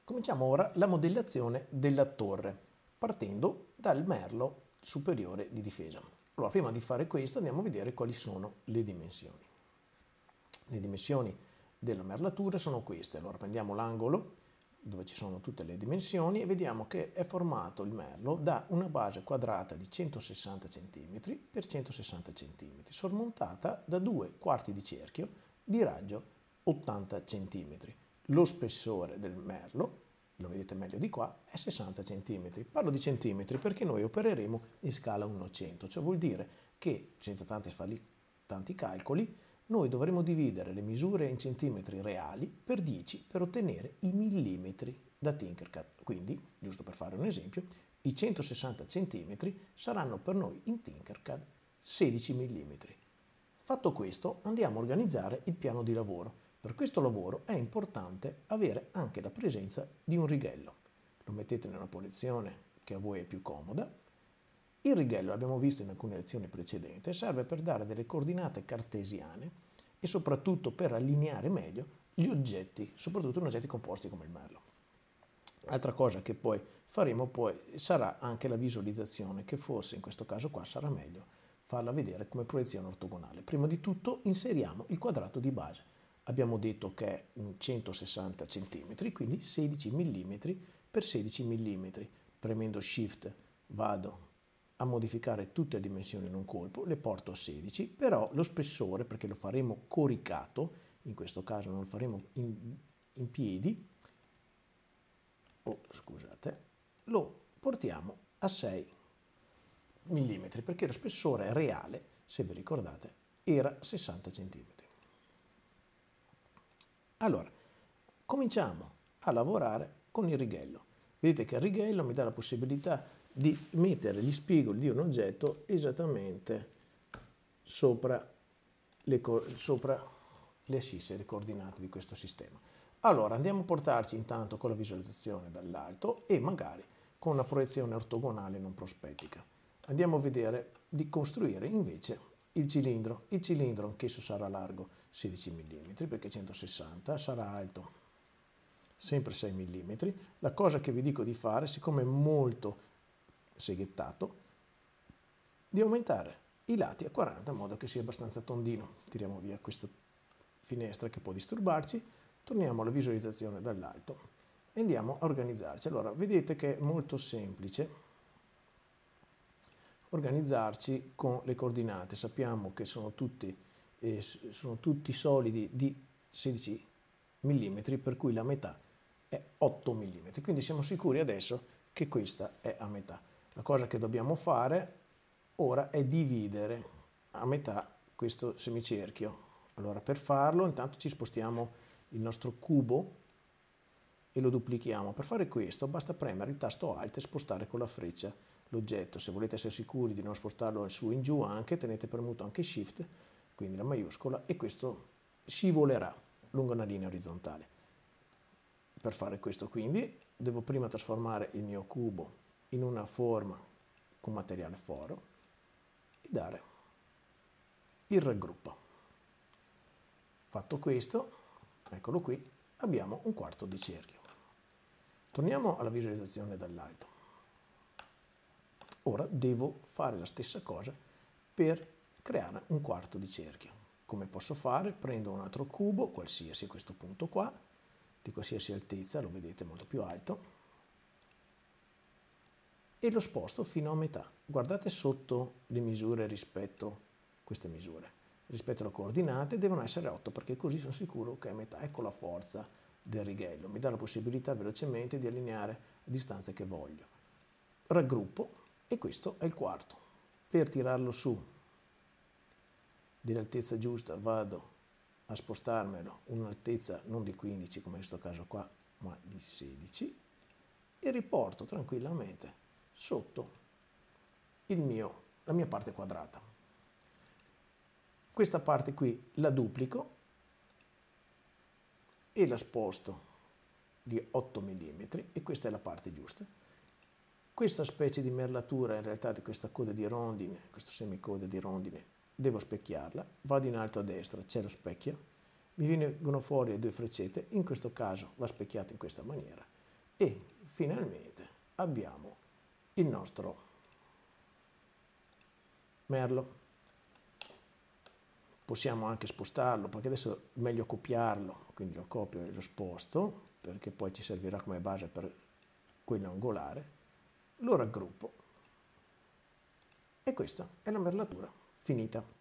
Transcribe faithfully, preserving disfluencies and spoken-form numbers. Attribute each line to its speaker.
Speaker 1: Cominciamo ora la modellazione della torre, partendo dal merlo superiore di difesa. Allora, prima di fare questo andiamo a vedere quali sono le dimensioni. Le dimensioni della merlatura sono queste. Allora, prendiamo l'angolo dove ci sono tutte le dimensioni e vediamo che è formato il merlo da una base quadrata di centosessanta centimetri per centosessanta centimetri, sormontata da due quarti di cerchio di raggio ottanta centimetri. Lo spessore del merlo, lo vedete meglio di qua, è sessanta centimetri. Parlo di centimetri perché noi opereremo in scala uno a cento, cioè vuol dire che, senza tanti, tanti calcoli, noi dovremo dividere le misure in centimetri reali per dieci per ottenere i millimetri da Tinkercad. Quindi, giusto per fare un esempio, i centosessanta centimetri saranno per noi in Tinkercad sedici millimetri. Fatto questo, andiamo a organizzare il piano di lavoro. Per questo lavoro è importante avere anche la presenza di un righello. Lo mettete nella posizione che a voi è più comoda. Il righello, l'abbiamo visto in alcune lezioni precedenti, serve per dare delle coordinate cartesiane e soprattutto per allineare meglio gli oggetti, soprattutto in oggetti composti come il merlo. Altra cosa che poi faremo poi sarà anche la visualizzazione, che forse in questo caso qua sarà meglio farla vedere come proiezione ortogonale. Prima di tutto inseriamo il quadrato di base. Abbiamo detto che è centosessanta centimetri, quindi sedici millimetri per sedici millimetri. Premendo Shift vado a modificare tutte le dimensioni in un colpo, le porto a sedici, però lo spessore, perché lo faremo coricato, in questo caso non lo faremo in, in piedi, oh, scusate, lo portiamo a sei millimetri, perché lo spessore reale, se vi ricordate, era sessanta centimetri. Allora, cominciamo a lavorare con il righello. Vedete che il righello mi dà la possibilità di mettere gli spigoli di un oggetto esattamente sopra le, sopra le assisse, le coordinate di questo sistema. Allora, andiamo a portarci intanto con la visualizzazione dall'alto e magari con una proiezione ortogonale non prospettica. Andiamo a vedere di costruire invece il cilindro. Il cilindro anch'esso sarà largo sedici millimetri perché centosessanta, sarà alto sempre sei millimetri. La cosa che vi dico di fare, siccome è molto seghettato, di aumentare i lati a quaranta in modo che sia abbastanza tondino. Tiriamo via questa finestra che può disturbarci, torniamo alla visualizzazione dall'alto e andiamo a organizzarci. Allora, vedete che è molto semplice organizzarci con le coordinate. Sappiamo che sono tutti, eh, sono tutti solidi di sedici millimetri, per cui la metà è otto millimetri, quindi siamo sicuri adesso che questa è a metà. La cosa che dobbiamo fare ora è dividere a metà questo semicerchio. Allora, per farlo intanto ci spostiamo il nostro cubo e lo duplichiamo. Per fare questo basta premere il tasto Alt e spostare con la freccia l'oggetto. Se volete essere sicuri di non spostarlo in su e in giù anche, tenete premuto anche Shift, quindi la maiuscola, e questo scivolerà lungo una linea orizzontale. Per fare questo quindi devo prima trasformare il mio cubo in una forma con materiale foro e dare il raggruppo. Fatto questo, eccolo qui, abbiamo un quarto di cerchio. Torniamo alla visualizzazione dall'alto. Ora devo fare la stessa cosa per creare un quarto di cerchio. Come posso fare? Prendo un altro cubo, qualsiasi a questo punto qua, di qualsiasi altezza, lo vedete molto più alto, e lo sposto fino a metà. Guardate sotto le misure rispetto a queste misure. Rispetto alle coordinate devono essere otto, perché così sono sicuro che è a metà. Ecco la forza del righello. Mi dà la possibilità velocemente di allineare a distanze che voglio. Raggruppo e questo è il quarto. Per tirarlo su dell'altezza giusta vado a spostarmelo un'altezza non di quindici come in questo caso qua, ma di sedici, e riporto tranquillamente sotto il mio, la mia parte quadrata. Questa parte qui la duplico e la sposto di otto millimetri e questa è la parte giusta. Questa specie di merlatura, in realtà di questa coda di rondine, questa semicoda di rondine, devo specchiarla, vado in alto a destra, c'è lo specchio, mi vengono fuori le due freccette, in questo caso va specchiato in questa maniera e finalmente abbiamo il nostro merlo. Possiamo anche spostarlo, perché adesso è meglio copiarlo, quindi lo copio e lo sposto, perché poi ci servirà come base per quello angolare. Lo raggruppo e questa è la merlatura finita.